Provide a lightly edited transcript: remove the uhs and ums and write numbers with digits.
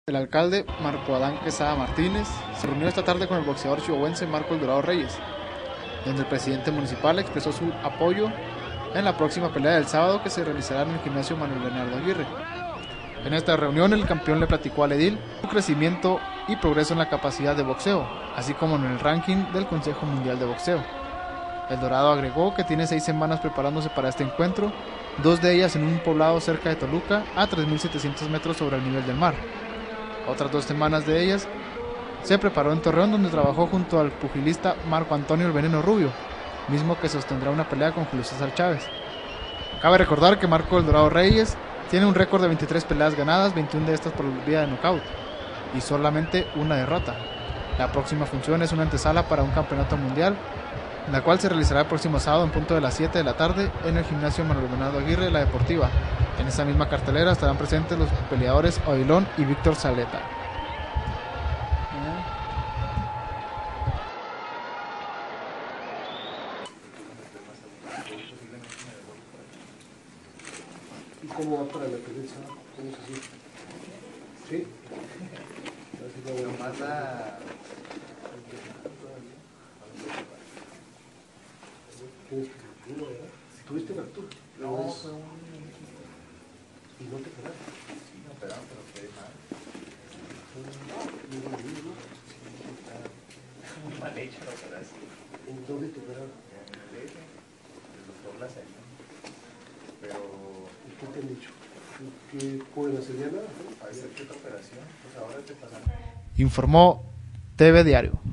El alcalde Marco Adán Quesada Martínez se reunió esta tarde con el boxeador chihuahuense Marco El Dorado Reyes, donde el presidente municipal expresó su apoyo en la próxima pelea del sábado que se realizará en el gimnasio Manuel Leonardo Aguirre. En esta reunión el campeón le platicó al edil su crecimiento y progreso en la capacidad de boxeo, así como en el ranking del Consejo Mundial de Boxeo. El Dorado agregó que tiene 6 semanas preparándose para este encuentro, 2 de ellas en un poblado cerca de Toluca a 3.700 metros sobre el nivel del mar. Otras 2 semanas de ellas se preparó en Torreón, donde trabajó junto al pugilista Marco Antonio El Veneno Rubio, mismo que sostendrá una pelea con Julio César Chávez. Cabe recordar que Marco El Dorado Reyes tiene un récord de 23 peleas ganadas, 21 de estas por vía de nocaut, y solamente una derrota. La próxima función es una antesala para un campeonato mundial, la cual se realizará el próximo sábado en punto de las 7 de la tarde en el gimnasio Manuel Leonardo Aguirre, La Deportiva. En esa misma cartelera estarán presentes los peleadores Odilon y Víctor Saleta. ¿Y cómo va para la prensa? ¿Cómo se siente? ¿Sí? Nomás Tienes fractura, ¿verdad? ¿Tuviste fractura? No, fue un... ¿Y no te quedaste? Sí, me operaron, pero quedé mal. Muy mal hecho la operación. ¿En dónde te operaron? En el DF, el doctor Lazarín. Pero... ¿Y qué te han dicho? ¿Qué pueden hacer ya nada? Parece que esta operación, pues ahora te pasan. Informó TV Diario.